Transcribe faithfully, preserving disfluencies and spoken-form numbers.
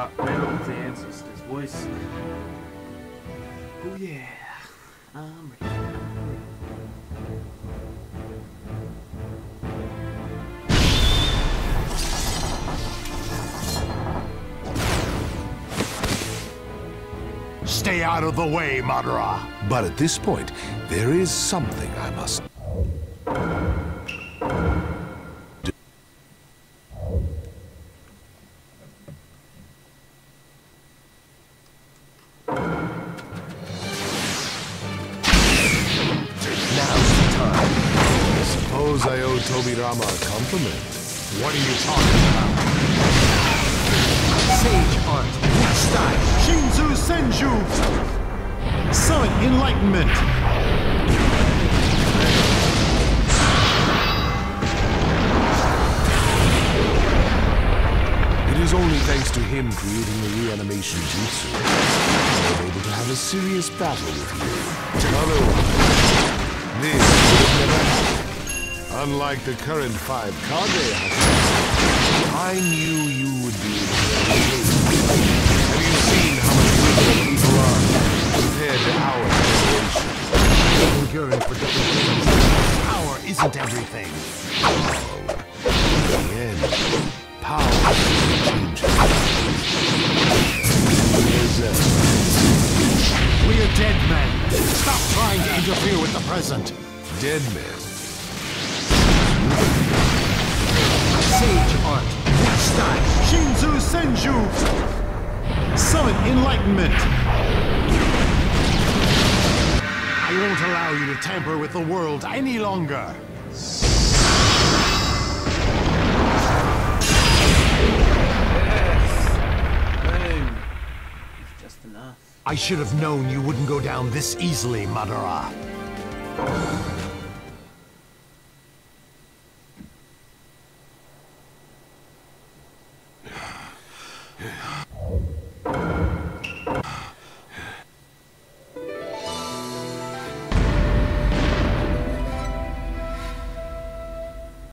Uh, riddle with the ancestors' voice. Oh yeah, I'm ready. Stay out of the way, Madara. But at this point, there is something I must do. Now's the time. I suppose I owe Tobirama a compliment. What are you talking about? Sage art, what style? Shinzu Senju! Summon Enlightenment! It is only thanks to him creating the reanimation jutsu I am able to have a serious battle with you. Otherwise, this would have never happened. Unlike the current five Kage, I knew you would be able to escape. Have you seen how much weaker people are compared to our generation? You're in for different things. Power isn't everything. In the end, power changes. We are dead men. Stop trying to interfere with the present. Dead men. Sage art, what style? Shinzu Senju! Summon Enlightenment! I won't allow you to tamper with the world any longer. Yes. Boom. It's just enough. I should have known you wouldn't go down this easily, Madara.